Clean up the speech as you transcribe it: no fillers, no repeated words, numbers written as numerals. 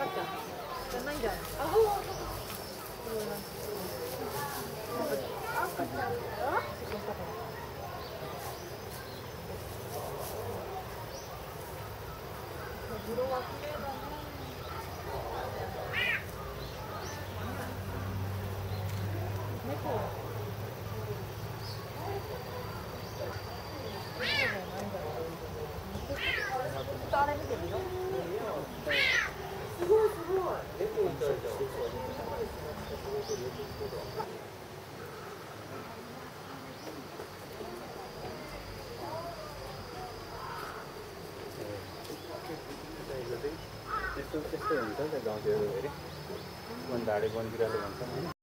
ちゃんじゃないんじゃない？あ、赤ちゃんだよ。色は綺麗だね。猫。あれ見てみよう。すごいすごい。猫みたいじゃん。त्यस्तो त्यस्तो हुन्छ नि त गाउँतिर फेरि दाडे बन्दिरहेको भन्छ नि